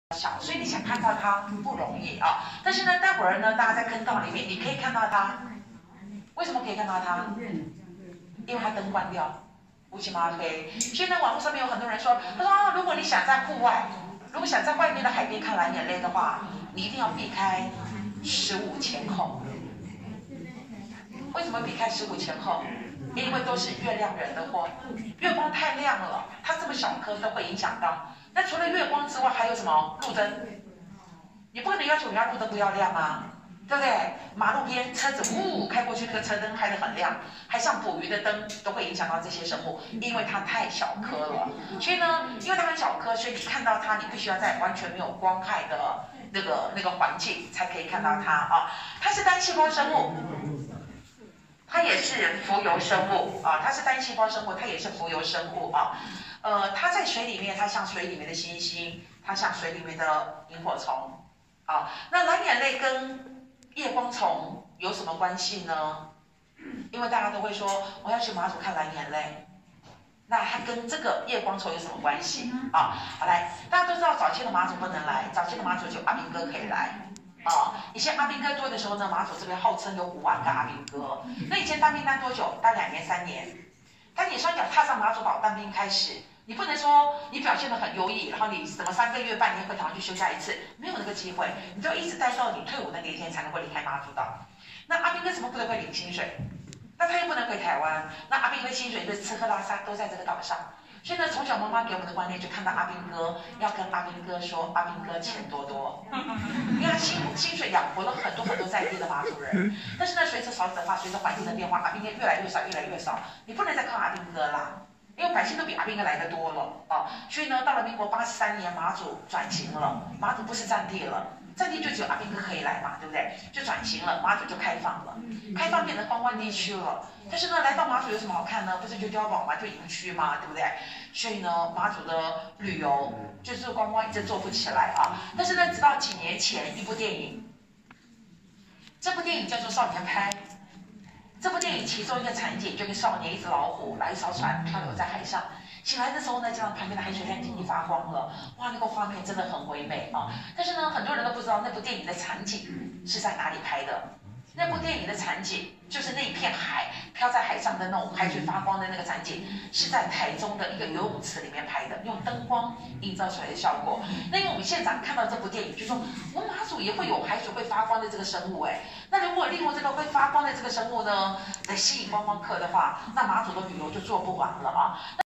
小，所以你想看到它不容易啊。但是呢，待会儿呢，大家在坑道里面，你可以看到它。为什么可以看到它？因为它灯关掉，乌漆嘛黑。所以呢，网络上面有很多人说，他说啊，如果你想在户外，如果想在外面的海边看蓝眼泪的话，你一定要避开15前后。为什么避开15前后？因为都是月亮惹的祸，月光太亮了，它这么小颗都会影响到。那除了月光之外，还有什么？路灯。你不可能要求人家路灯不要亮啊，对不对？马路边车子开过去，那个车灯开得很亮，还像捕鱼的灯都会影响到这些生物，因为它太小颗了。所以呢，因为它很小颗，所以你看到它，你必须要在完全没有光害的那个环境才可以看到它啊。它是单细胞生物。它也是浮游生物啊，它是单细胞生物，它也是浮游生物啊。它在水里面，它像水里面的星星，它像水里面的萤火虫啊。那蓝眼泪跟夜光虫有什么关系呢？因为大家都会说我要去马祖看蓝眼泪，那它跟这个夜光虫有什么关系啊？好来，大家都知道早期的马祖不能来，早期的马祖就阿兵哥可以来。以前阿兵哥多的时候呢，马祖这边号称有5万个阿兵哥。那以前当兵当多久？当2年3年。当你双脚踏上马祖岛当兵开始，你不能说你表现得很优异，然后你什么3个月、半年回台湾去休假1次，没有那个机会，你就一直待到你退伍的那一天才能够离开马祖岛。那阿兵哥怎么不能会领薪水？那他又不能回台湾，那阿兵哥薪水就是吃喝拉撒都在这个岛上。所以呢，从小妈妈给我们的观念就看到阿兵哥要跟阿兵哥说，阿兵哥钱多多，因为他薪水养活了很多在地的马祖人。但是呢，随着少子化，随着环境的变化，阿兵哥越来越少，你不能再靠阿兵哥啦，因为百姓都比阿兵哥来得多了啊。所以呢，到了民国83年，马祖转型了，马祖不是战地了。战地就只有阿兵哥可以来嘛，对不对？就转型了，马祖就开放了，开放变成观光地区了。但是呢，来到马祖有什么好看呢？不是就碉堡嘛，就营区嘛，对不对？所以呢，马祖的旅游就是观光一直做不起来啊。但是呢，直到几年前一部电影，这部电影叫做《少年派》。这部电影其中一个场景就跟少年一只老虎来一艘船漂流在海上。醒来的时候呢，这样旁边的海水亮晶晶发光了，哇，那个画面真的很唯美啊！但是呢，很多人都不知道那部电影的场景是在哪里拍的。那部电影的场景就是那一片海飘在海上的那种海水发光的那个场景，是在台中的一个游泳池里面拍的，用灯光营造出来的效果。那因为我们现场看到这部电影，就说我们马祖也会有海水会发光的这个生物哎，那如果利用这个会发光的这个生物呢，来吸引观光客的话，那马祖的旅游就做不完了啊。